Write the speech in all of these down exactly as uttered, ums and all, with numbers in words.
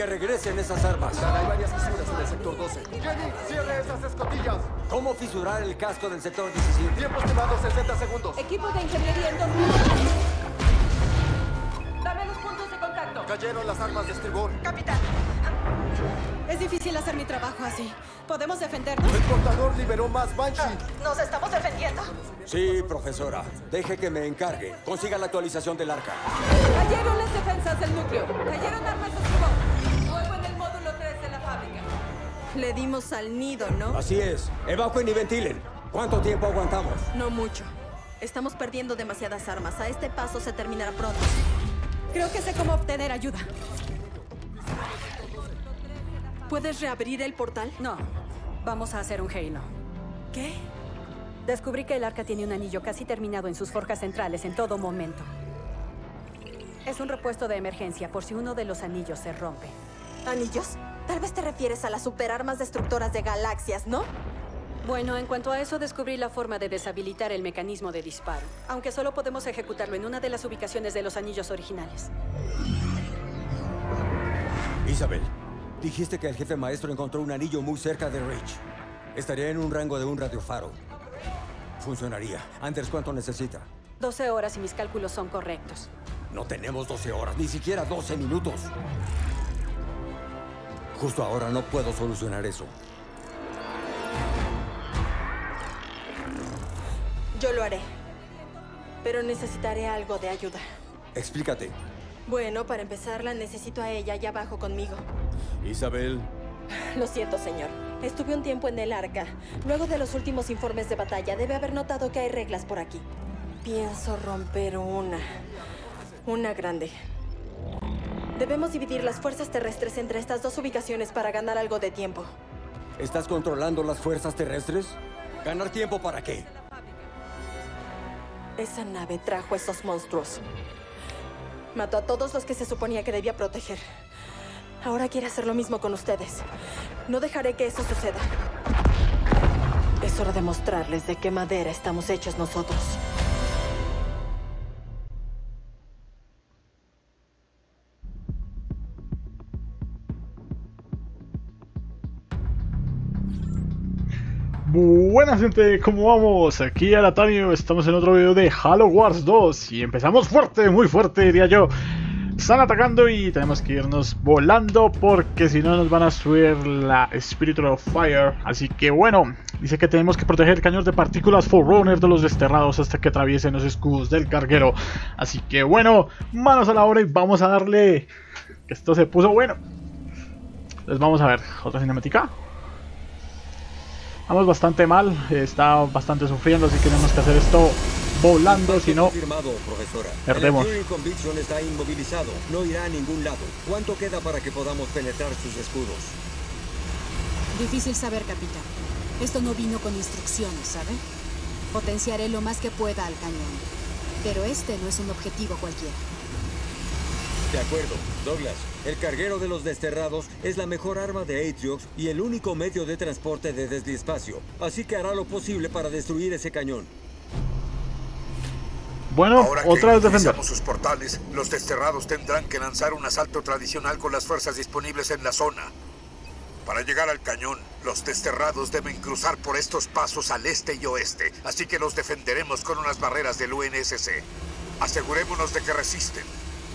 que regresen esas armas. Hay varias fisuras en el sector doce. Jenny, cierre esas escotillas. ¿Cómo fisurar el casco del sector diecisiete? Tiempo estimado sesenta segundos. Equipo de ingeniería en dos minutos. Dame los puntos de contacto. Cayeron las armas de estribor. Capitán. Es difícil hacer mi trabajo así. ¿Podemos defendernos? El portador liberó más Banshee. ¿Nos estamos defendiendo? Sí, profesora. Deje que me encargue. Consiga la actualización del arca. Cayeron las defensas del núcleo. Cayeron armas de estribor. Fuego en el módulo tres de la fábrica. Le dimos al nido, ¿no? Así es. Evacuen y ventilen. ¿Cuánto tiempo aguantamos? No mucho. Estamos perdiendo demasiadas armas. A este paso se terminará pronto. Creo que sé cómo obtener ayuda. ¿Puedes reabrir el portal? No. Vamos a hacer un Halo. ¿Qué? Descubrí que el arca tiene un anillo casi terminado en sus forjas centrales en todo momento. Es un repuesto de emergencia por si uno de los anillos se rompe. ¿Anillos? Tal vez te refieres a las superarmas destructoras de galaxias, ¿no? Bueno, en cuanto a eso, descubrí la forma de deshabilitar el mecanismo de disparo. Aunque solo podemos ejecutarlo en una de las ubicaciones de los anillos originales. Isabel, dijiste que el jefe maestro encontró un anillo muy cerca de Reach. Estaría en un rango de un radiofaro. Funcionaría. Anders, ¿cuánto necesita? doce horas y mis cálculos son correctos. No tenemos doce horas, ni siquiera doce minutos. Justo ahora no puedo solucionar eso. Yo lo haré. Pero necesitaré algo de ayuda. Explícate. Bueno, para empezar, la necesito a ella allá abajo conmigo. Isabel. Lo siento, señor. Estuve un tiempo en el arca. Luego de los últimos informes de batalla, debe haber notado que hay reglas por aquí. Pienso romper una. Una grande. Debemos dividir las fuerzas terrestres entre estas dos ubicaciones para ganar algo de tiempo. ¿Estás controlando las fuerzas terrestres? ¿Ganar tiempo para qué? Esa nave trajo esos monstruos. Mató a todos los que se suponía que debía proteger. Ahora quiere hacer lo mismo con ustedes. No dejaré que eso suceda. Es hora de mostrarles de qué madera estamos hechos nosotros. Buenas gente, ¿cómo vamos? Aquí Alatanio, estamos en otro video de Halo Wars dos y empezamos fuerte, muy fuerte diría yo. Están atacando y tenemos que irnos volando porque si no nos van a subir la Spiritual Fire. Así que bueno, dice que tenemos que proteger el cañón de partículas Forerunner de los desterrados hasta que atraviesen los escudos del carguero. Así que bueno, manos a la obra y vamos a darle, que esto se puso bueno. Entonces vamos a ver, otra cinemática. Vamos bastante mal, está bastante sufriendo, así que tenemos que hacer esto volando, si no, perdemos. El Conviction está inmovilizado, no irá a ningún lado. ¿Cuánto queda para que podamos penetrar sus escudos? Difícil saber, capitán. Esto no vino con instrucciones, ¿sabe? Potenciaré lo más que pueda al cañón. Pero este no es un objetivo cualquiera. De acuerdo, Douglas. El carguero de los desterrados es la mejor arma de Atriox y el único medio de transporte de desde espacio. Así que hará lo posible para destruir ese cañón. Bueno, ahora otra vez que defender. sus portales, los desterrados tendrán que lanzar un asalto tradicional con las fuerzas disponibles en la zona. Para llegar al cañón, los desterrados deben cruzar por estos pasos al este y oeste, así que los defenderemos con unas barreras del U N S C. Asegurémonos de que resisten.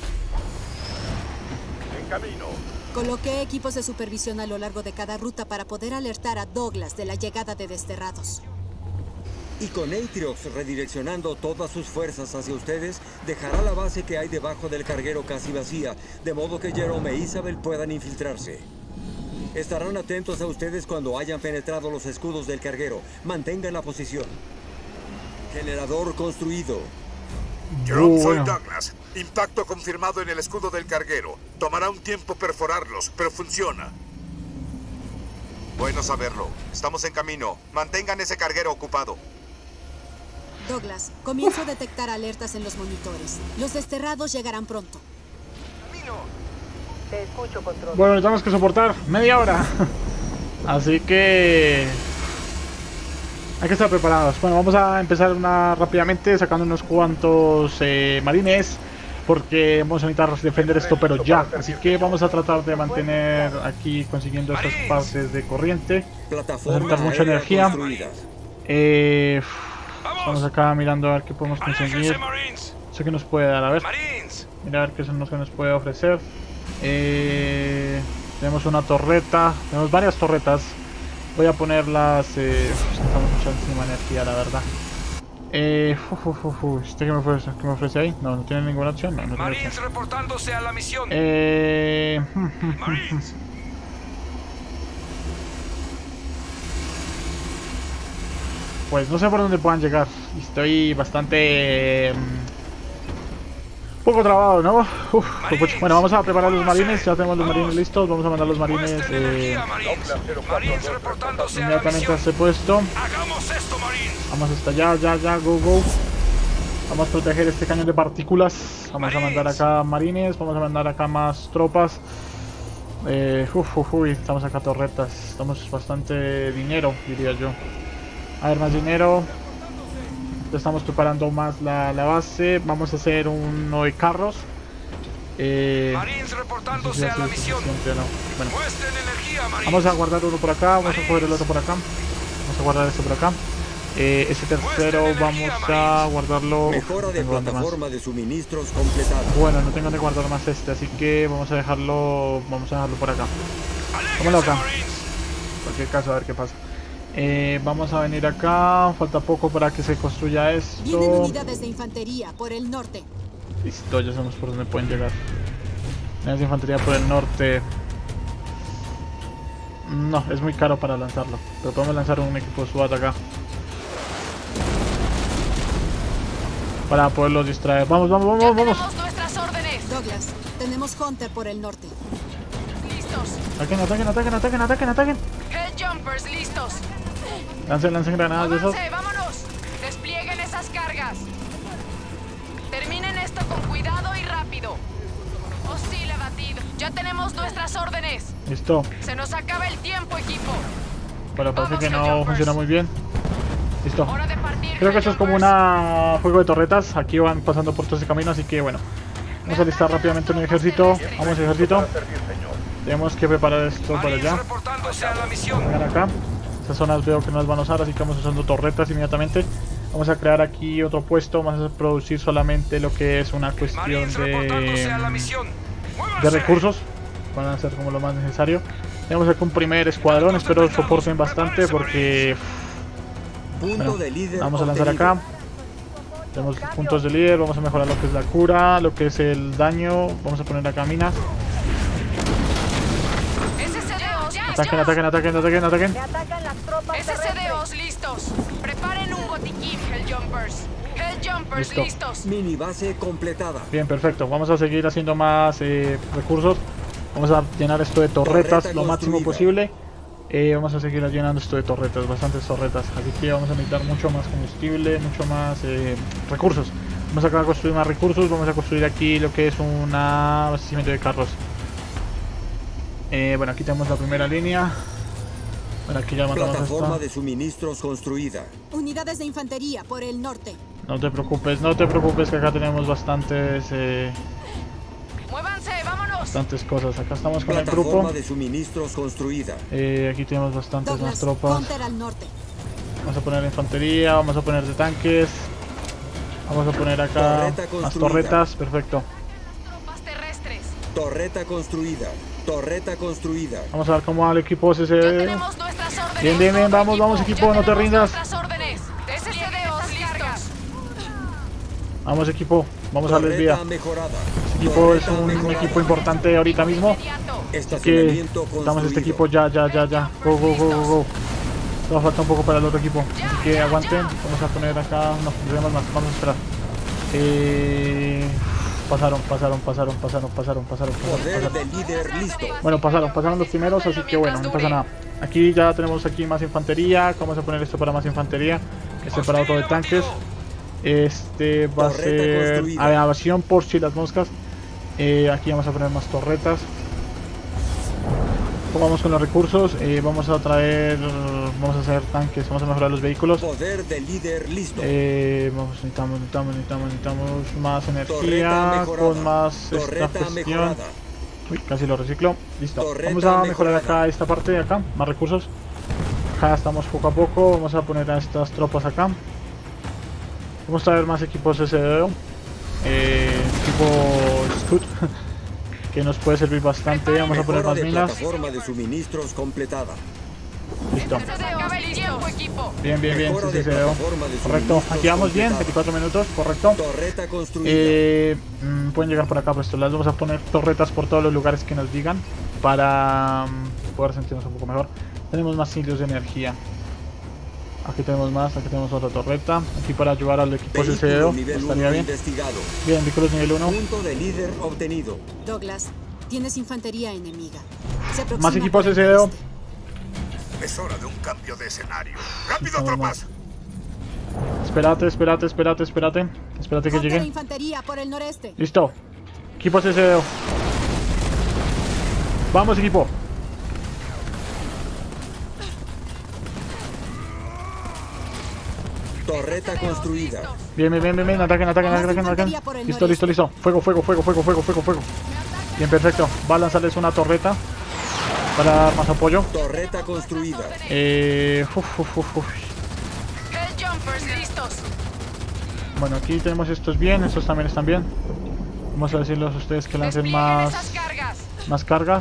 En camino. Coloqué equipos de supervisión a lo largo de cada ruta para poder alertar a Douglas de la llegada de desterrados. Y con Atriox redireccionando todas sus fuerzas hacia ustedes, dejará la base que hay debajo del carguero casi vacía, de modo que Jerome e Isabel puedan infiltrarse. Estarán atentos a ustedes cuando hayan penetrado los escudos del carguero. Mantengan la posición. Generador construido. Jerome, Uh, soy bueno. Douglas. Impacto confirmado en el escudo del carguero. Tomará un tiempo perforarlos, pero funciona. Bueno saberlo. Estamos en camino. Mantengan ese carguero ocupado. Douglas, comienzo a detectar alertas en los monitores. Los desterrados llegarán pronto. Camino. Te escucho, control. Bueno, tenemos que soportar media hora. Así que hay que estar preparados. Bueno, vamos a empezar una rápidamente sacando unos cuantos eh, marines. porque vamos a necesitar defender esto, pero ya. Así que vamos a tratar de mantener aquí consiguiendo esas partes de corriente. Vamos a necesitar mucha energía. Eh, vamos acá mirando a ver qué podemos conseguir. Sé que nos puede dar, a ver. Mira a ver qué es lo que nos puede ofrecer. Eh, tenemos una torreta, tenemos varias torretas. Voy a ponerlas. Eh, estamos muchísima energía, la verdad. Eh, uf, uf, uf, uf. ¿Este qué me ofrece? ¿Qué me ofrece ahí? No, no tiene ninguna opción. No, no tiene Marines opción. reportándose a la misión. Eh, Marines. Pues no sé por dónde puedan llegar. Estoy bastante... Eh, un poco trabado, ¿no? Uf, pues, bueno, vamos a preparar los marines. Ya tenemos los marines listos. Vamos a mandar los marines eh, inmediatamente a este puesto. Vamos hasta allá, ya, ya, go, go. Vamos a proteger este cañón de partículas. Vamos a mandar acá marines. Vamos a mandar acá más tropas. Eh, uf, uf, uy, estamos acá torretas. Estamos bastante dinero, diría yo. A ver, más dinero. Estamos preparando más la, la base. Vamos a hacer uno de carros. Eh, Marines reportándose no sé si a la es misión. No. Bueno. Muestren energía, Marines. Vamos a guardar uno por acá. Vamos a coger el otro por acá. Vamos a guardar este por acá. Eh, ese tercero vamos a guardarlo. Mejora de plataforma de suministros completada. Bueno, no tengo que guardar más este, así que vamos a dejarlo. Vamos a dejarlo por acá. Vámonos acá. En cualquier caso, a ver qué pasa. Eh, vamos a venir acá, falta poco para que se construya esto. Vienen unidades de infantería por el norte. Listo, ya sabemos por dónde pueden llegar. Unidades de infantería por el norte. No, es muy caro para lanzarlo. Pero podemos lanzar un equipo de SWAT acá para poderlos distraer. Vamos, vamos, vamos, vamos. Tenemos nuestras órdenes. Douglas, tenemos Hunter por el norte. Listos. Ataquen, ataquen, ataquen, ataquen, ataquen, ataquen. Helljumpers listos. Lancen, lancen granadas de esos. Vámonos. Desplieguen esas cargas. Terminen esto con cuidado y rápido. Hostil abatido. Ya tenemos nuestras órdenes. Listo. Se nos acaba el tiempo, equipo. Bueno, parece Vamos, que no Helljumpers. funciona muy bien. Listo. Hora de partir, Creo que esto es como una juego de torretas. Aquí van pasando por todo ese camino, así que bueno. Vamos a alistar rápidamente un ejército. Vamos, ejército. Tenemos que preparar esto para allá. Vengan acá. Estas zonas veo que no las van a usar, así que vamos usando torretas inmediatamente. Vamos a crear aquí otro puesto. Vamos a producir solamente lo que es una cuestión de, de recursos. Van a ser como lo más necesario. Tenemos aquí un primer escuadrón. Espero soporten bastante porque... Bueno, vamos a lanzar acá. Tenemos puntos de líder. Vamos a mejorar lo que es la cura, lo que es el daño. Vamos a poner acá minas. Ataquen, ataquen, ataquen, ataquen, ataquen. S C D Os listos. Preparen un botiquín, Helljumpers. Helljumpers Listo. listos. Mini base completada. Bien, perfecto. Vamos a seguir haciendo más eh, recursos. Vamos a llenar esto de torretas Torreta lo máximo construida. posible. Eh, vamos a seguir llenando esto de torretas, bastantes torretas. Así que vamos a necesitar mucho más combustible, mucho más eh, recursos. Vamos a construir más recursos. Vamos a construir aquí lo que es un abastecimiento de carros. Eh, bueno, aquí tenemos la primera línea. Bueno, aquí ya matamos Plataforma esta. de suministros construida. Unidades de infantería por el norte. No te preocupes, no te preocupes que acá tenemos bastantes eh, Muévanse, vámonos. bastantes cosas. Acá estamos con el Plataforma grupo. de suministros construida. Eh, aquí tenemos bastantes más Douglas, tropas. Hunter al norte. Vamos a poner infantería, vamos a poner de tanques. Vamos a poner acá Torreta más construida. torretas, perfecto. Tropas terrestres. Torreta construida. Torreta construida. Vamos a ver cómo va el equipo Ya S C D. tenemos nuestras órdenes. Bien, bien, bien, vamos, vamos, equipo, Ya no te tenemos rindas. nuestras órdenes. S C D Os listos. Vamos, equipo, vamos a darles Torreta vida. mejorada. Este equipo es un Torreta mejorada. equipo importante ahorita mismo. Inmediato. Que Estacionamiento estamos construido. este equipo ya, ya, ya, ya. Go, go, go, go, go. Nos falta un poco para el otro equipo. Así que aguanten. Vamos a poner acá. No, tenemos más. Vamos a esperar. Eh, pasaron, pasaron, pasaron, pasaron, pasaron, pasaron, pasaron, Poder pasaron. de líder listo. Bueno, pasaron, pasaron los primeros, así que bueno, no pasa nada. Aquí ya tenemos aquí más infantería. Vamos a poner esto para más infantería. Este para otro de tanques. Este va a Torreta ser construida. aviación por si las moscas. Eh, aquí vamos a poner más torretas. Vamos con los recursos. Eh, vamos a traer vamos a hacer tanques, vamos a mejorar los vehículos. Poder de líder listo. Eh, vamos, necesitamos, necesitamos, necesitamos, necesitamos más Torreta energía, mejorada. con más Torreta esta cuestión. mejorada. Uy, casi lo reciclo. Listo. Torreta Vamos a mejorar mejorada. acá esta parte de acá, más recursos. Acá estamos poco a poco, vamos a poner a estas tropas acá. Vamos a traer más equipos S D O. Eh, tipo Scout, que nos puede servir bastante. Vamos a poner Mejora más de minas. plataforma de suministros completada. Listo. Bien, bien, bien, Mejora sí, de sí, se dio. plataforma de Correcto, suministros aquí vamos bien, completada. veinticuatro minutos, correcto. Torreta construida. Eh, mm, pueden llegar por acá, por estos lados. Vamos a poner torretas por todos los lugares que nos digan para mm, poder sentirnos un poco mejor. Tenemos más hilos de energía. Aquí tenemos más, aquí tenemos otra torreta. Aquí para ayudar al equipo S D O, Vehículo nivel estaría uno bien. investigado. Bien, vehículos nivel uno. Punto de líder obtenido. Douglas, tienes infantería enemiga. Se aproxima Más equipos por el S D O. oeste. Es hora de un cambio de escenario. ¡Rápido, Estamos tropas! Espérate, espérate, espérate, espérate. Espérate que Contra lleguen. infantería por el noreste. Listo. Equipos S D O. Vamos, equipo. Torreta construida. Bien, bien, bien, bien, bien. Ataquen, ataquen, Más ataquen, infantería ataquen. por el Listo, listo, noreste. listo. Fuego, fuego, fuego, fuego, fuego, fuego, fuego, fuego. Bien, perfecto. Va a lanzarles una torreta para dar más apoyo. Torreta construida. Eh, uf, uf, uf, uf. Bueno, aquí tenemos estos bien, estos también están bien. Vamos a decirles a ustedes que lancen más, más cargas.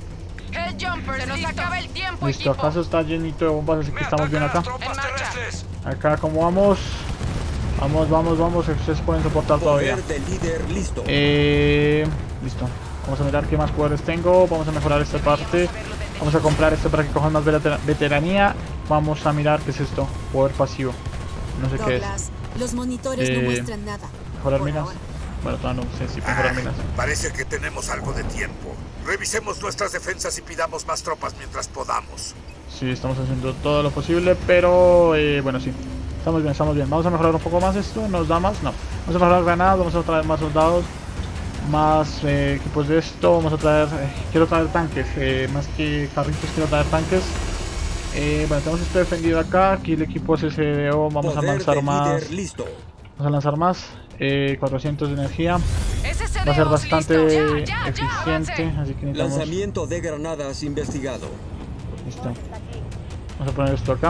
Listo, acá está llenito de bombas, así que estamos bien acá. Acá, como vamos? Vamos, vamos, vamos, ustedes pueden soportar todavía. Poder de líder listo. Eh, listo. Vamos a mirar qué más poderes tengo. Vamos a mejorar esta parte. Vamos a comprar esto para que cojan más veter- veteranía. Vamos a mirar qué es esto. Poder pasivo. No sé qué es. Douglas, los monitores Eh, no muestran nada. ¿Mejorar Por minas? ahora. Bueno, todavía no sé si mejorar minas. Parece que tenemos algo de tiempo. Revisemos nuestras defensas y pidamos más tropas mientras podamos. Sí, estamos haciendo todo lo posible, pero eh, bueno, sí. Estamos bien, estamos bien. Vamos a mejorar un poco más esto. ¿Nos da más? No. Vamos a mejorar granadas, vamos a traer más soldados. Más eh, equipos de esto. Vamos a traer... Eh, quiero traer tanques. Eh, más que carritos, quiero traer tanques. Eh, bueno, tenemos esto defendido acá. Aquí el equipo S D O. Vamos a Poder lanzar de más. líder listo. Vamos a lanzar más. Eh, cuatrocientos de energía. Va a ser bastante eficiente. Así que necesitamos... Lanzamiento de granadas investigado. Listo. Vamos a poner esto acá.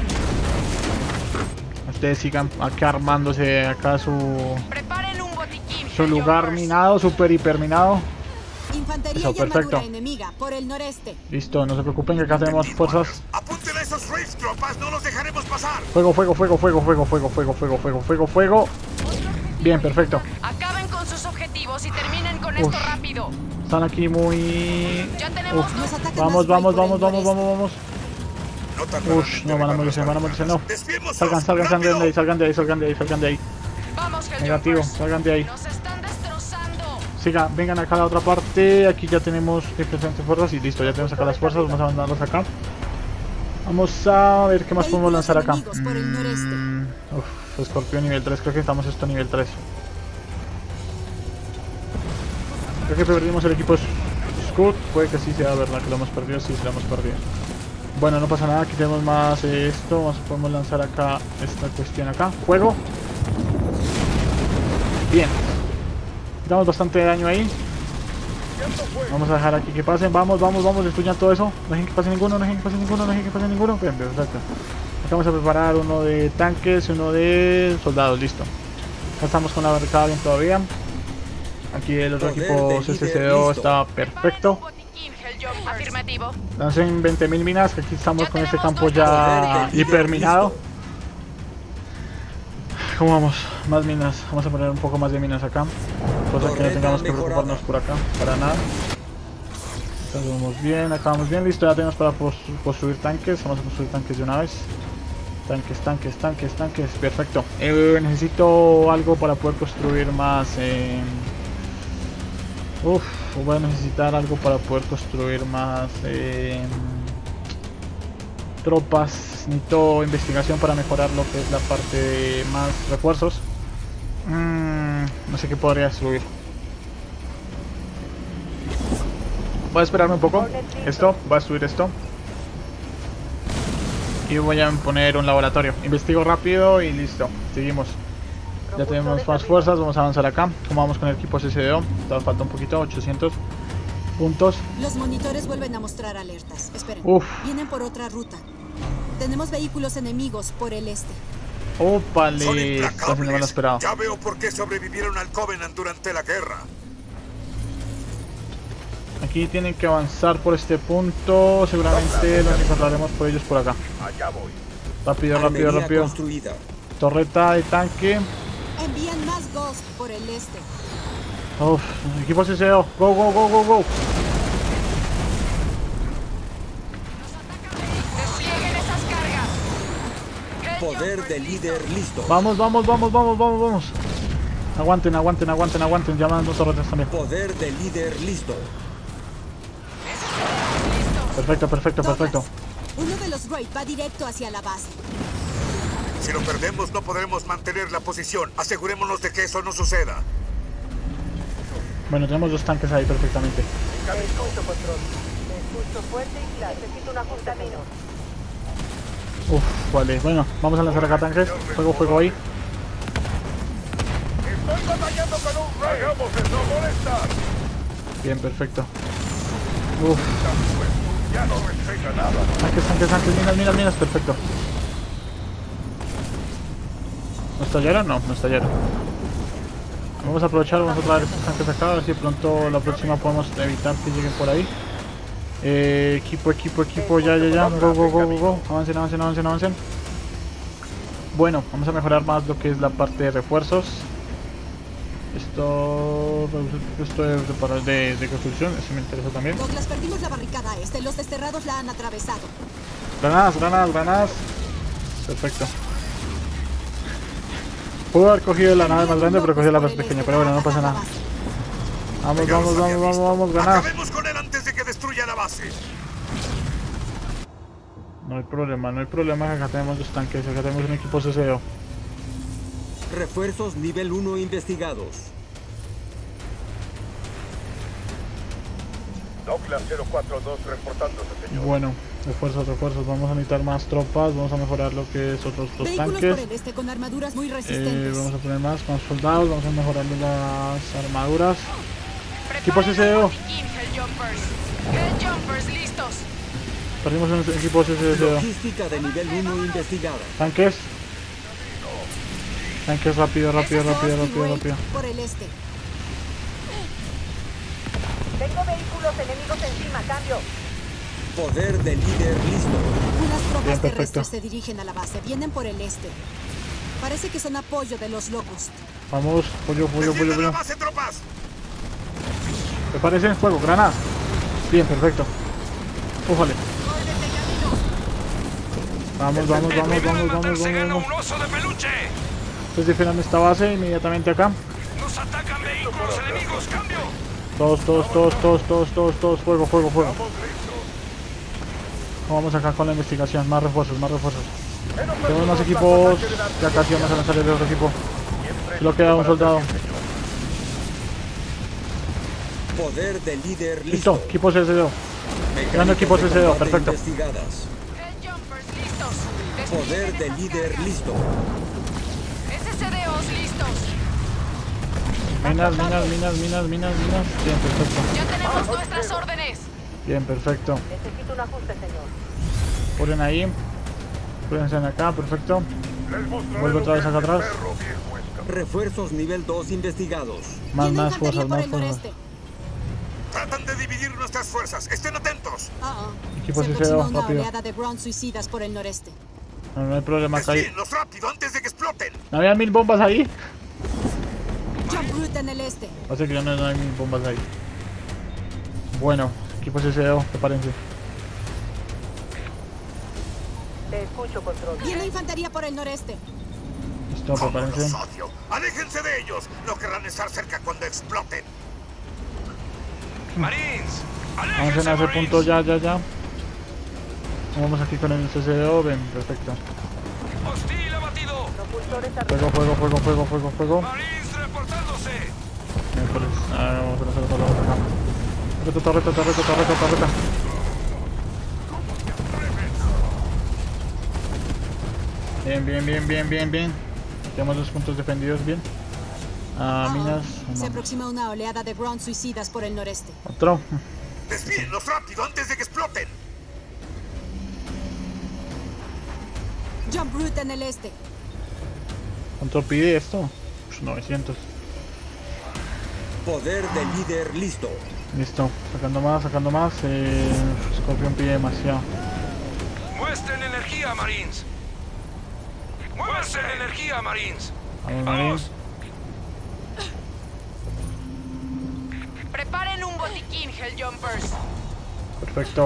Ustedes sigan acá armándose acá su, su lugar minado, super hiper minado. Infantería Eso, y armadura perfecto. enemiga por el noreste. Listo, no se preocupen que acá tenemos fuerzas. ¡Apunten a esos rifts, tropas! ¡No los dejaremos pasar! Fuego, fuego, fuego, fuego, fuego, fuego, fuego, fuego, fuego, fuego, fuego. Bien, perfecto. Acaben con sus objetivos y terminen con Uf. esto rápido. Están aquí muy... Ya tenemos Uf. Nos atacan Vamos, más vamos, por el vamos, vamos, noreste. vamos, vamos. No tardarán Ush, en no, van a derribar morirse, las van a morirse, no. barricadas. ¡Desviémonos! Salgan, salgan, salgan de ahí, salgan de ahí, salgan de ahí, salgan de ahí. Vamos, Negativo, Helljumpers. salgan de ahí. Nos están destrozando. Sigan, vengan acá a la otra parte. Aquí ya tenemos diferentes fuerzas y listo, ya tenemos acá las fuerzas. Vamos a mandarlas acá. Vamos a ver qué más podemos lanzar acá. Vehículos enemigos por el noreste. Mm, uf, escorpión nivel tres, creo que estamos esto a nivel tres. Creo que perdimos el equipo Scout. Puede que sí sea verdad que lo hemos perdido, sí, se lo hemos perdido. Bueno, no pasa nada, aquí tenemos más eh, esto. Vamos, podemos lanzar acá esta cuestión acá. Fuego. Bien. Damos bastante daño ahí. Vamos a dejar aquí que pasen. Vamos, vamos, vamos. Destruyan todo eso. No dejen que pase ninguno, no dejen que pase ninguno, no dejen que pase ninguno. Bien, perfecto. Acá vamos a preparar uno de tanques, uno de soldados. Listo. Acá estamos con la barricada bien todavía. Aquí el otro Poder equipo de S C líder O listo. está perfecto. Afirmativo. Lancen veinte mil minas, que aquí estamos Ya con este tenemos campo dos ya poder de líder hiperminado. listo. ¿Cómo vamos? Más minas. Vamos a poner un poco más de minas acá. Cosa que no Torreta tengamos que mejorada. preocuparnos por acá, para nada. Acá vamos bien, acá vamos bien, listo, ya tenemos para pos- construir tanques. Vamos a construir tanques de una vez. Tanques, tanques, tanques, tanques, perfecto. Eh, necesito algo para poder construir más... Eh... Uf, voy a necesitar algo para poder construir más... Eh... tropas. Necesito investigación para mejorar lo que es la parte de más refuerzos. Mm, no sé qué podría destruir. Voy a esperarme un poco. Esto, voy a destruir esto. aquí voy a poner un laboratorio. Investigo rápido y listo. Seguimos. Ya tenemos más fuerzas, vamos a avanzar acá. ¿Cómo vamos con el equipo C C D O? Todavía falta un poquito, ochocientos puntos. Los monitores vuelven a mostrar alertas. Esperen. Uf. Vienen por otra ruta. Tenemos vehículos enemigos por el este. Ópale, Son casi no me lo implacables. esperaba. Ya veo por qué sobrevivieron al Covenant durante la guerra. Aquí tienen que avanzar por este punto. Seguramente nos encontraremos por ellos por acá. Allá voy. Rápido, rápido, Armería rápido. construida. Torreta de tanque. Envían más Ghost por el este. Uf, equipo C C D O. Go, go, go, go, go. Desplieguen esas cargas. Poder de líder listo. Vamos, vamos, vamos, vamos, vamos, vamos. Aguanten, aguanten, aguanten, aguanten. Ya mandan dos torretas también. Poder de líder listo. Perfecto, perfecto, Douglas, perfecto. Uno de los Wraith va directo hacia la base. Si lo perdemos, no podremos mantener la posición. Asegurémonos de que eso no suceda. Bueno, tenemos dos tanques ahí perfectamente. Escucho control. Escucho fuerte y claro. Necesito un ajustamiento. Uf, vale. Bueno, vamos a lanzar acá tanques. Fuego, fuego ahí. Estoy batallando con un Wraith. Hagamos eso, molestar. Bien, perfecto. Uf, Ya no respeta nada. tanques, tanques, tanques. Minas, minas, minas. Perfecto. ¿No estallaron? No, no estallaron. Vamos a aprovechar, vamos a traer estos tanques acá, a ver si pronto la próxima podemos evitar que lleguen por ahí. Eh, equipo, equipo, equipo, ya, ya, ya. Go, go, go, go, go. Avancen, avancen, avancen, avancen. Bueno, vamos a mejorar más lo que es la parte de refuerzos. Esto, esto es de, para- de, de construcción, eso me interesa también. Douglas, perdimos la barricada este. Los desterrados la han atravesado. Granadas, granadas, granadas. Perfecto. Pudo haber cogido la nave más grande, pero cogí la más pequeña. Pero bueno, no pasa nada. Vamos, vamos, vamos, vamos, vamos, granadas. Acabemos con él antes de que destruya la base. No hay problema, no hay problema. Acá tenemos dos tanques, acá tenemos un equipo C C D O. Refuerzos nivel uno investigados. Douglas cero cuatro dos reportándose, señor. Bueno, refuerzos, refuerzos. Vamos a necesitar más tropas. Vamos a mejorar lo que es otros dos Vehículos tanques. por el este con armaduras muy Eh, resistentes. vamos a poner más, más soldados. Vamos a mejorar las armaduras. Equipo C C D O. Helljumpers. Helljumpers listos. Perdimos un equipo C C D O. Logística de nivel uno investigada. Tanques. Tanques rápido, rápido, Esos rápido, Ghost y rápido, Wraith rápido. por el este. Tengo vehículos enemigos encima. Cambio. Poder de líder listo. Unas tropas Bien, perfecto. terrestres se dirigen a la base. Vienen por el este. Parece que son apoyo de los Locust. Vamos, pollo, pollo, pollo, ¡Defiendan la pollo. base, tropas! Prepárense en fuego, granadas. Bien, perfecto. Újale. Vamos, vamos, El vamos, primer en vamos, vamos, matarse gana vamos. un oso de peluche. Entonces defiendan esta base inmediatamente acá. Nos atacan vehículos enemigos. Cambio. Todos, todos, todos, todos, todos, todos, todos. Fuego, fuego, fuego. Vamos acá con la investigación. Más refuerzos, más refuerzos. Tenemos más equipos. Ya casi vamos a lanzar el otro equipo. Solo queda un soldado. Poder de líder Listo, listo. equipo C C D O. Mecánicas Grande equipo de C C D O, combate perfecto. investigadas. Helljumpers listos. Poder Desplieguen de esas líder cargas. listo. S C D Os listos. Minas, minas, minas, minas, minas, minas. Bien, perfecto. Ya tenemos nuestras órdenes. Bien, perfecto. Necesito un ajuste, señor. Ponen ahí. Pónganse acá, perfecto. Vuelvo otra vez acá atrás. Refuerzos nivel dos investigados. Más, Tiene más infantería fuerzas, por más el fuerzas. noreste. Tratan de dividir nuestras fuerzas. Estén atentos. Ah, ah. Equipo Se C C D O, aproxima una rápido. oleada de Ground suicidas por el noreste. No, no hay problema acá. Hay- Desvíenlos rápido antes de que exploten. ¿No había mil bombas ahí? Jump Root en el este. Parece que ya no, no hay mil bombas ahí. Bueno, equipo C C D O, prepárense. Te escucho, control. Viene infantería por el noreste. Listo, ¿Cómo prepárense. los odio? ¡Aléjense de ellos! No querrán estar cerca cuando exploten. Marines. Vamos Aléjense, en ese Marines. punto ya, ya, ya. Vamos aquí con el C C D O, ven, perfecto. Hostil abatido. Propulsores Fuego, fuego, fuego, fuego, fuego, fuego. Marines reportándose. Miércoles. Ah, vamos a hacer otra acá. Torreta, torreta, torreta, torreta, torreta. Bien, bien, bien, bien, bien, bien. Tenemos dos puntos defendidos bien. Ah, minas. Se aproxima una oleada de ground suicidas por el noreste. Otro. ¡Desvíenlos rápido antes de que exploten! Jump route en el este. ¿Cuánto pide esto? Pues novecientos. Poder de líder listo. Listo. Sacando más, sacando más. Eh, Scorpion pide demasiado. Muestren energía, Marines. Muestren energía, Marines. Vamos, Marines. Preparen un botiquín, Helljumpers. Perfecto.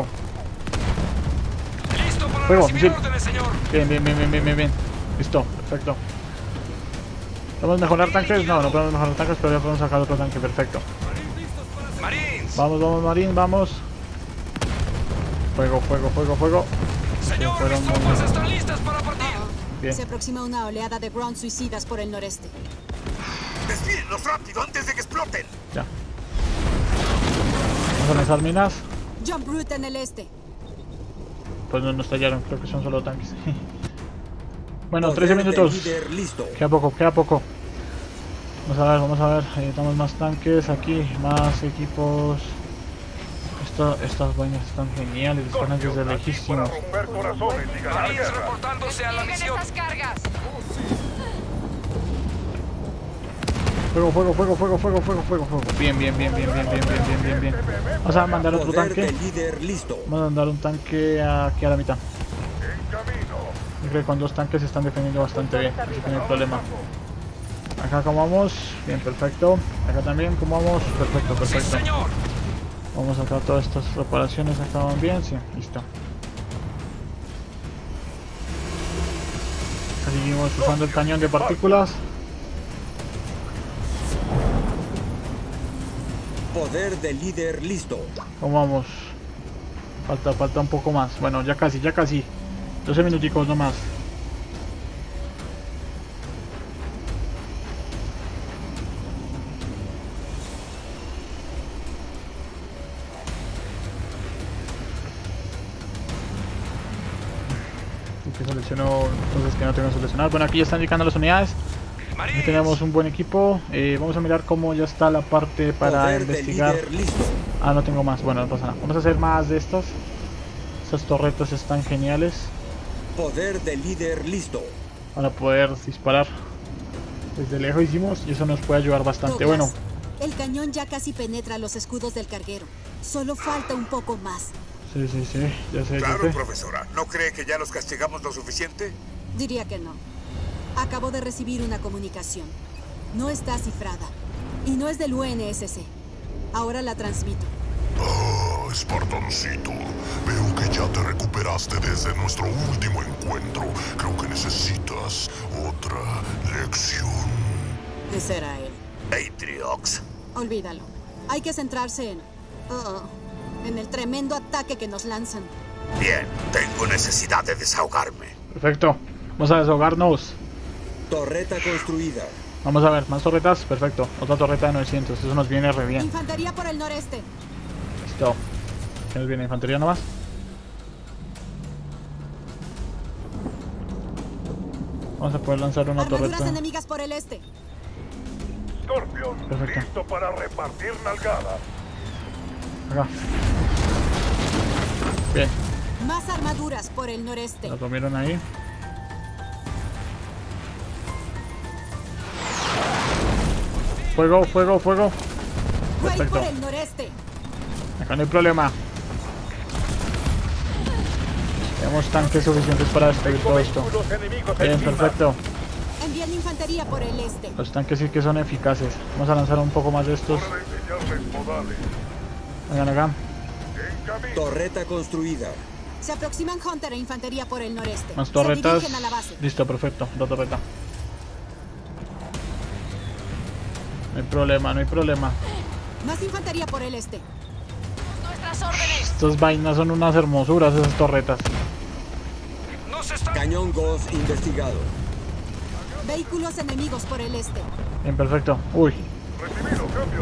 Listo para Fuego, recibir misil. órdenes, señor. Bien, bien, bien, bien, bien, bien, bien. Listo, perfecto. ¿Podemos mejorar tanques? No, no podemos mejorar tanques, pero ya podemos sacar otro tanque, perfecto. Marines. Vamos, vamos, Marines, vamos. Fuego, fuego, fuego, fuego. Señor, Fueron mis tropas están listas para partir. Bien. Se aproxima una oleada de ground suicidas por el noreste. ¡Desvíenlos rápido antes de que exploten! Ya. Vamos a lanzar minas. Jump route en el este. Pues no nos tallaron, creo que son solo tanques. Bueno, Poder trece de minutos. líder listo. Queda poco, queda poco. Vamos a ver, vamos a ver. Necesitamos más tanques aquí, más equipos. Esto, estas vainas están geniales, disparan desde lejísimos. Romper corazones y ganar Marines guerra. reportándose a la Desplieguen misión. esas cargas. Fuego, fuego, fuego, fuego, fuego, fuego, fuego, fuego. Bien, bien, bien, bien, bien, bien, bien, bien, bien, bien. Vamos a mandar otro Poder tanque. de líder listo. Vamos a mandar un tanque aquí a la mitad. En camino. Yo creo que con dos tanques se están defendiendo bastante bien, así que no hay problema. Acá como vamos, bien, perfecto. Acá también como vamos, perfecto, Sí, perfecto. señor. Vamos a sacar todas estas reparaciones, acaban bien, sí, listo. Seguimos usando el cañón de partículas. Poder de líder listo. ¿Cómo vamos? Falta, falta un poco más. Bueno, ya casi, ya casi. doce minuticos nomás. Que selecciono cosas que no tengo que seleccionar. Bueno, aquí ya están llegando las unidades. Aquí tenemos un buen equipo. Eh, vamos a mirar cómo ya está la parte para Poder investigar. de líder listo. Ah, no tengo más. Bueno, no pasa nada. Vamos a hacer más de estas. Estas torretas están geniales Poder de líder listo. para poder disparar desde lejos hicimos y eso nos puede ayudar bastante. Douglas, Bueno, el cañón ya casi penetra los escudos del carguero. Solo falta un poco más. sí, sí, sí, ya sé, ya Claro, sé. profesora. ¿No cree que ya los castigamos lo suficiente? Diría que no. Acabo de recibir una comunicación. No está cifrada. Y no es del U N S C. Ahora la transmito. Ah, Espartancito. Veo que ya te recuperaste desde nuestro último encuentro. Creo que necesitas otra lección. Ese era él. Atriox. Olvídalo. Hay que centrarse en... oh, en el tremendo ataque que nos lanzan. Bien, tengo necesidad de desahogarme. Perfecto. Vamos a desahogarnos. Torreta construida. Vamos a ver, más torretas. Perfecto. Otra torreta de novecientos. Eso nos viene re bien. Infantería por el noreste. Listo. ¿Qué nos viene? ¿Infantería nomás? Vamos a poder lanzar una Armaduras torreta. enemigas por el este. Scorpion, Perfecto. listo para repartir nalgadas. Acá. Bien. Más armaduras por el noreste. La comieron ahí. Fuego, fuego, fuego. Raid Perfecto. por el noreste. Acá no hay problema. Tenemos tanques suficientes para destruir todo esto. Los enemigos Bien, encima. perfecto. Envían infantería por el este. Los tanques sí que son eficaces. Vamos a lanzar un poco más de estos. Hora de enseñarles modales. Vengan acá. En camino. Torreta construida. Se aproximan Hunter e infantería por el noreste. Más Se torretas. dirigen a la base. Listo, perfecto. La torreta. No hay problema, no hay problema. Más infantería por el este. Nuestras órdenes. Estas vainas son unas hermosuras, esas torretas. Nos están... Cañón Ghost investigado. Vehículos enemigos por el este. Bien, perfecto. Uy. Recibido, cambio.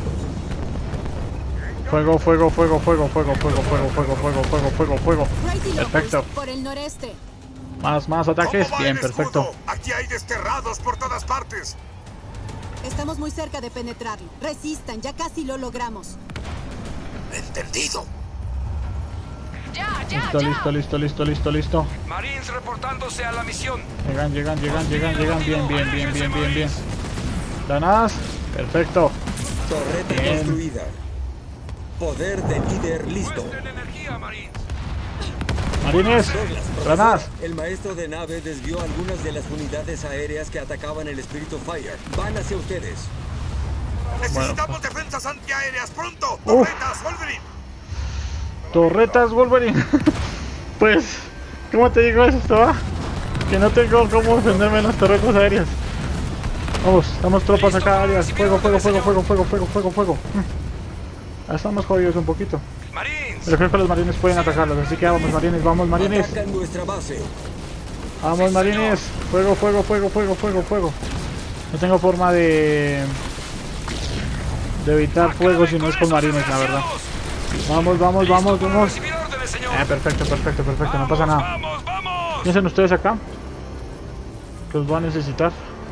Fuego, fuego, fuego, fuego, fuego, fuego, fuego, fuego, fuego, fuego, fuego, fuego. Raid y Locust Perfecto. por el noreste. Más, más ataques. ¿Cómo va Bien, el perfecto. escudo? Aquí hay desterrados por todas partes. Estamos muy cerca de penetrarlo. Resistan, ya casi lo logramos. Entendido. Ya, ya, Listo, ya. listo, listo, listo, listo, listo. Marines reportándose a la misión. Llegan, llegan, llegan, llegan, llegan. Bien, bien, bien, bien, bien, bien. Granadas. Perfecto. Torreta Bien. construida. Poder de líder listo. Muestren energía, Marines. Marines. Douglas, Granadas. profesor, el maestro de nave desvió algunas de las unidades aéreas que atacaban el Espíritu Fire. Van hacia ustedes. Necesitamos defensas antiaéreas pronto. Uf. Torretas, Wolverine. Torretas Wolverine. Pues, ¿cómo te digo esto, va? Que no tengo cómo defenderme en las torretas aéreas. Vamos, estamos tropas acá, áreas. Fuego, fuego, fuego, fuego, fuego, fuego, fuego, fuego. Mm. Estamos jodidos un poquito. Marines. Pero creo que los marines pueden atacarlos, así que vamos marines, vamos marines. Atacan nuestra base. Vamos marines. Fuego, fuego, fuego, fuego, fuego, fuego. No tengo forma de... de evitar fuego si no es con marines, la verdad. Vamos, vamos, vamos, vamos. Eh, perfecto, perfecto, perfecto, no pasa nada. Vamos, vamos. Piensen ustedes acá, que os va a necesitar.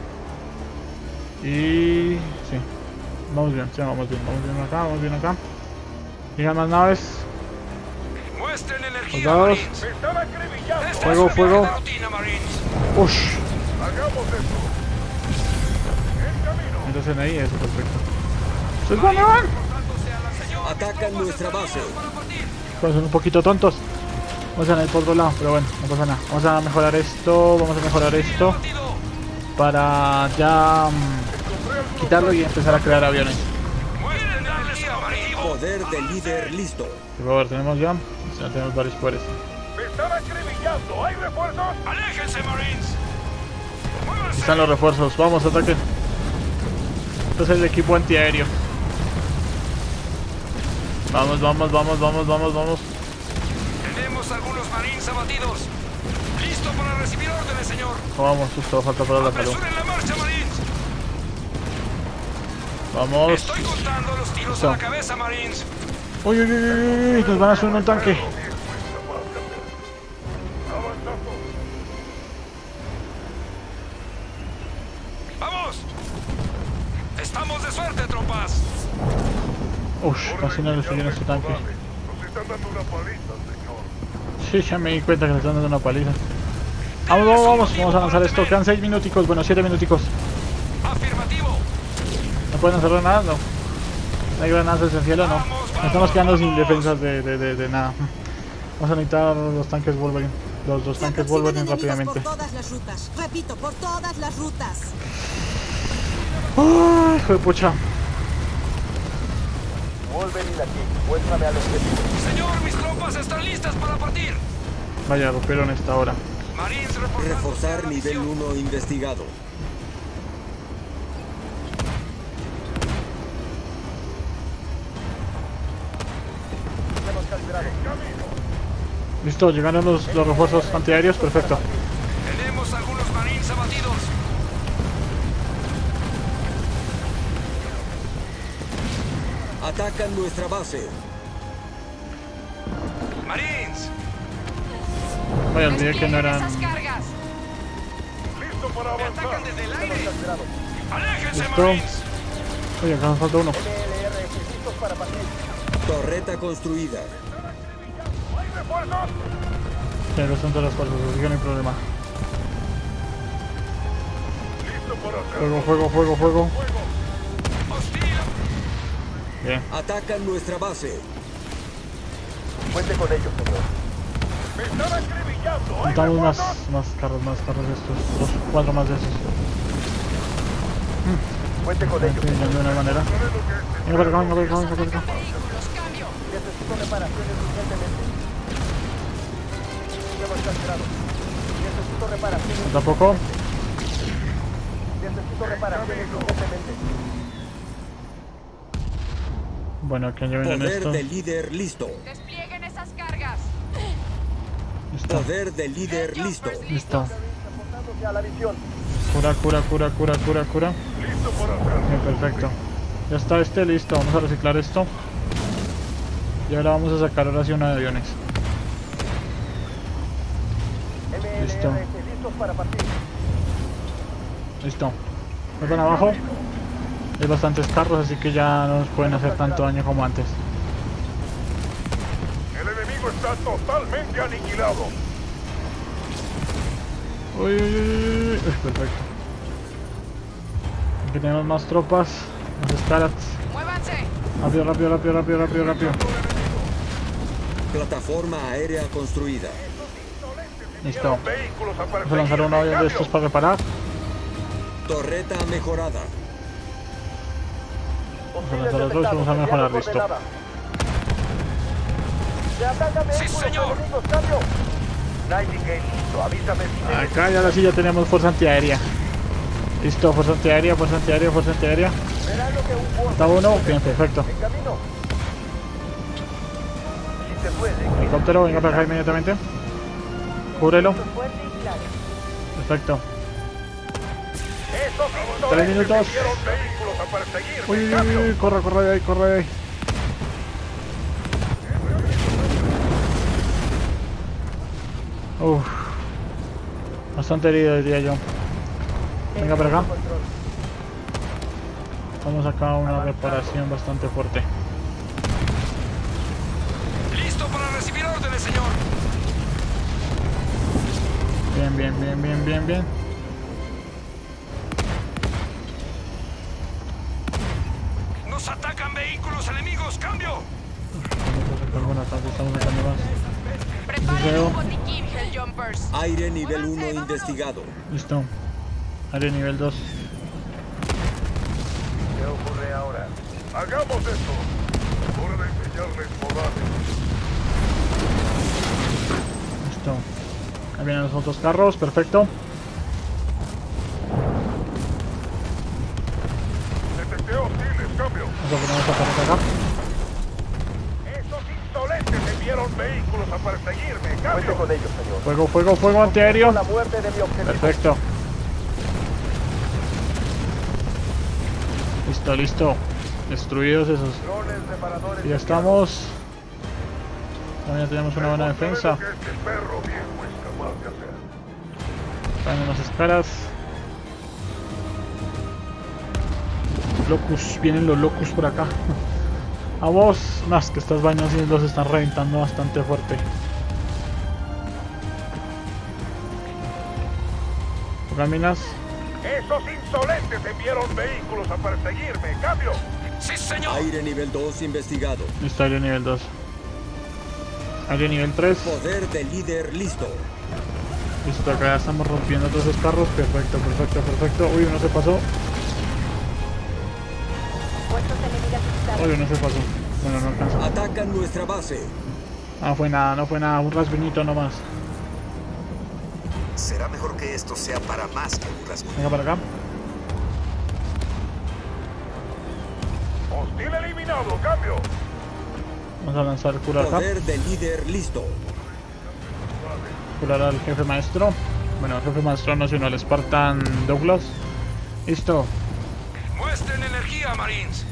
Y... sí, vamos bien, sí, vamos bien, vamos bien acá, vamos bien acá. Llegan más naves. Muestren energía, Soldados. Marines. Me están acribillando. Este Fuego, es un fuego. viaje de rutina, Marines. Ush, Hagamos esto. En camino. entonces ahí, eso, perfecto. ¡Se van, van! Reportándose a la señora. Atacan nuestra base. Para partir. Pues son un poquito tontos. Vamos a ir por otro lado, pero bueno, no pasa nada. Vamos a mejorar esto, vamos a mejorar esto. Batido. Para ya mm, quitarlo y empezar a crear aviones. Muestren energía, Marines. Poder de líder listo. Por favor, tenemos ya, ya tenemos varios poderes. Me están acribillando. ¿Hay refuerzos? Aléjense, Marines. Aquí Muévanse. están los refuerzos, vamos, ataquen. Este es el equipo antiaéreo. Vamos, vamos, vamos, vamos, vamos, vamos. Tenemos algunos Marines abatidos. Listo para recibir órdenes, señor. Vamos, justo, falta para la salud. Apresuren la marcha, Marines. Vamos. Estoy contando los tiros Listo. a la cabeza, Marines. Uy, uy, uy, uy, uy, nos van a subir un tanque. ¡Vamos! ¡Estamos de suerte, tropas! Uff, casi no le subieron su tanque. Nos están dando una paliza, señor. Sí, ya me di cuenta que le están dando una paliza. Vamos, vamos, vamos, vamos a lanzar esto. Quedan seis minuticos, bueno, siete minuticos. ¡Afirmativo! ¿No pueden hacer nada? No. ¿No hay granadas desde el cielo? No. Nos estamos quedando sin defensas de, de, de, de nada. Vamos a necesitar los tanques Wolverine. Los dos Se tanques aproximan Wolverine enemigos rápidamente. por todas las rutas. Repito, por todas las rutas. ¡Ay, hijo de pucha! Wolverine aquí. Muéstrame al objetivo. Señor, mis tropas están listas para partir. Vaya, rompieron esta hora. Marines reportándose a Reforzar la nivel misión. uno investigado. Hemos calibrado. En camino. Listo, llegaron los, los refuerzos antiaéreos, perfecto. Tenemos algunos Marines abatidos. Atacan nuestra base. Marines. Vaya, olvidé que no Desplieguen eran... esas cargas. Listo para Me avanzar. atacan desde el Hemos aire. calibrado. ¡Aléjense, Listo. Marines! Oye, acá nos falta uno. L R S listos para partir. Torreta construida. ¿Hay refuerzos? Pero son todas las fuerzas, así que no hay problema. Listo para hacer. Fuego, fuego, fuego, fuego. ¡Hostil! Bien. Atacan nuestra base. Cuente con ellos, señor. Me están acribillando. ¿Hay Juntamos más, refuerzos? más carros, más carros de estos. Dos, cuatro más de esos. Cuente con Hay ellos. que ir de alguna manera. Venga para acá, venga para acá, venga para acá. Vehículos, cambio. Necesito reparaciones urgentemente. Hemos calibrado. Necesito reparaciones. Tampoco. Necesito reparaciones urgentemente. Bueno, que ya vienen Poder esto. de líder listo. Desplieguen esas cargas. Listo, Poder de líder listo. listo. Reportándose a la misión. Cura, cura, cura, cura, cura, cura. Listo para hacer. Bien, perfecto. Ya está este, listo. Vamos a reciclar esto. Y ahora vamos a sacar ahora sí una de aviones. Listo. Listos para partir. Listo. Me van abajo. Hay bastantes carros, así que ya no nos pueden hacer tanto daño como antes. El enemigo está totalmente aniquilado. Uy, uy, uy, uy. Perfecto. Aquí tenemos más tropas. Más Scarats. ¡Muévanse! Rápido, rápido, rápido, rápido, rápido, rápido. Plataforma aérea construida. Listo. Vamos a lanzar uno de estos para reparar. Torreta mejorada. Vamos a lanzar otros y vamos a mejorar. Listo. ¡Sí, señor! Nightingale, listo. Avísame si Acá ya ahora sí ya tenemos fuerza antiaérea. Listo, fuerza antiaérea, fuerza antiaérea, fuerza antiaérea. Está uno, bien, perfecto. Helicóptero, venga para acá inmediatamente. Cúbrelo. Perfecto. Tres minutos. Uy, uy, uy, uy, corre, corre de ahí, corre de ahí. Uff. Bastante herido, diría yo. Venga para acá. Vamos acá a una reparación bastante fuerte. ¡Listo para recibir órdenes, señor! Bien, bien, bien, bien, bien, bien. ¡Nos atacan vehículos enemigos! ¡Cambio! Estamos sacando más. Preparen un botiquín, Helljumpers. Aire nivel uno investigado. Listo. Aire nivel dos. ¿Qué ocurre ahora? Hagamos esto. Hora de enseñarles modales. Listo. Ahí vienen los otros carros, perfecto. Detecté hostiles, cambio. Vamos a poner esta parte acá. Esos insolentes enviaron vehículos a perseguirme, Cuente cambio. con ellos, señor. Fuego, fuego, fuego antiaéreo. La muerte de mi objetivo. Perfecto. Listo, listo. Destruidos esos. Drones reparadores. Y ya estamos. También tenemos una buena defensa. Que este perro viejo es capaz de hacer. Traen unas escalas. Locus, vienen los locus por acá. Vamos, más que estas vainas y los están reventando bastante fuerte. Pongan minas. Esos insolentes enviaron vehículos a perseguirme, cambio. ¡Sí, señor! Aire nivel dos investigado. Listo, aire nivel dos. Aire nivel tres. Poder de líder listo. Listo, acá ya estamos rompiendo todos esos carros. Perfecto, perfecto, perfecto. Uy, uno se pasó. Uy, uno se pasó. Bueno, no alcanza. Atacan nuestra base. No fue nada, no fue nada. Un rasguñito nomás. Será mejor que esto sea para más que un rasguño. Venga para acá. Hostil eliminado, cambio. Vamos a lanzar cura acá. Poder de líder listo. Curar al jefe maestro. Bueno, el jefe maestro no, sino al Spartan Douglas. Listo. ¡Muestren energía, Marines!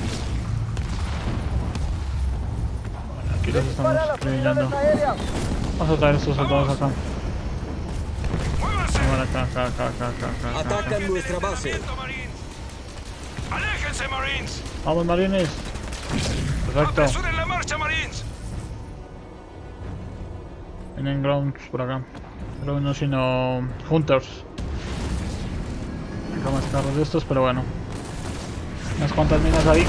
Bueno, aquí los estamos eliminando. Vamos a traer estos soldados acá. Bueno, acá, acá, acá, acá, acá, acá, acá. Atacan nuestra base. ¡Aléjense, Marines! Vamos, marines. Perfecto. ¡Apresuren la marcha, Marines! Vienen grounds por acá. Pero no, sino hunters. Acá más carros de estos, pero bueno. Unas cuantas minas ahí.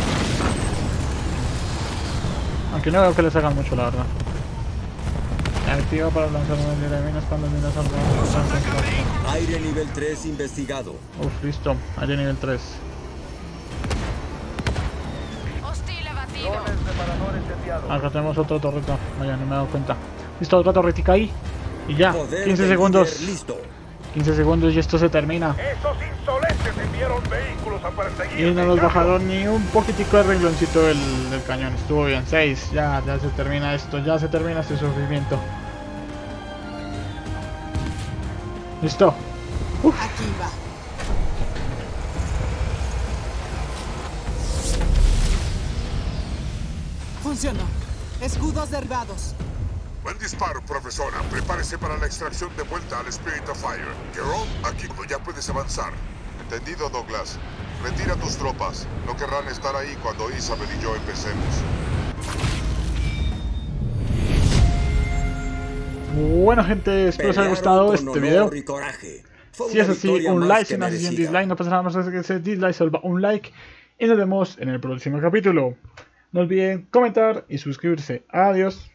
Aunque no veo que les hagan mucho, la verdad. Activa para lanzar una línea de minas cuando minas salgan. Aire nivel tres investigado. Uf, listo. Aire nivel tres. Hostil abatido. Drones reparadores enviados. Acá tenemos otra torreta. Vaya, no me he dado cuenta. Listo, otra torretica ahí. Y ya, Poder quince de segundos. líder listo. quince segundos y esto se termina. Esos insolentes enviaron vehículos a perseguirme. Y no nos bajaron ni un poquitico de rengloncito del, del cañón. Estuvo bien. seis. Ya, ya se termina esto. Ya se termina este sufrimiento. Listo. Uf. Aquí va. Funcionó. Escudos derribados. Buen disparo, profesora. Prepárese para la extracción de vuelta al Spirit of Fire. Jerome, aquí ya puedes avanzar. Entendido, Douglas. Retira tus tropas. No querrán estar ahí cuando Isabel y yo empecemos. Bueno, gente, espero os haya gustado este video. Si es así, un like, si no es así, un dislike, no pasa nada más que ese dislike, solo un like. Y nos vemos en el próximo capítulo. No olviden comentar y suscribirse. Adiós.